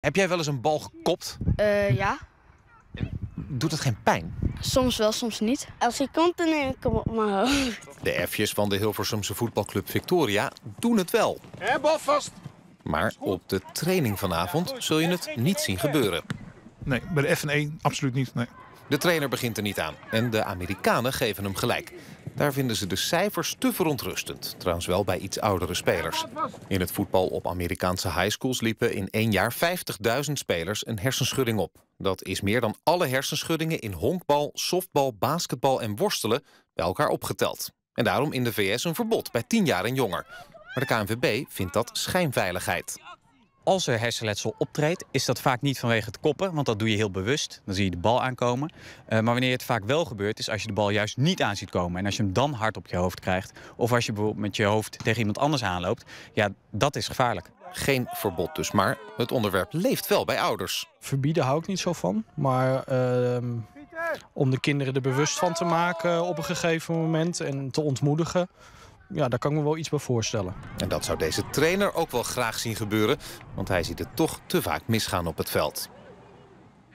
Heb jij wel eens een bal gekopt? Ja. Doet het geen pijn? Soms wel, soms niet. Als hij komt, dan neem ik hem op mijn hoofd. De F'jes van de Hilversumse voetbalclub Victoria doen het wel. Bal vast! Maar op de training vanavond zul je het niet zien gebeuren. Nee, bij de F1 absoluut niet. Nee. De trainer begint er niet aan en de Amerikanen geven hem gelijk. Daar vinden ze de cijfers te verontrustend. Trouwens wel bij iets oudere spelers. In het voetbal op Amerikaanse highschools liepen in 1 jaar 50.000 spelers een hersenschudding op. Dat is meer dan alle hersenschuddingen in honkbal, softbal, basketbal en worstelen bij elkaar opgeteld. En daarom in de VS een verbod bij 10 jaar en jonger. Maar de KNVB vindt dat schijnveiligheid. Als er hersenletsel optreedt, is dat vaak niet vanwege het koppen, want dat doe je heel bewust. Dan zie je de bal aankomen. Maar wanneer het vaak wel gebeurt, is als je de bal juist niet aan ziet komen. En als je hem dan hard op je hoofd krijgt, of als je bijvoorbeeld met je hoofd tegen iemand anders aanloopt, ja, dat is gevaarlijk. Geen verbod dus, maar het onderwerp leeft wel bij ouders. Verbieden hou ik niet zo van, maar om de kinderen er bewust van te maken op een gegeven moment en te ontmoedigen, ja, daar kan ik me wel iets bij voorstellen. En dat zou deze trainer ook wel graag zien gebeuren, want hij ziet het toch te vaak misgaan op het veld.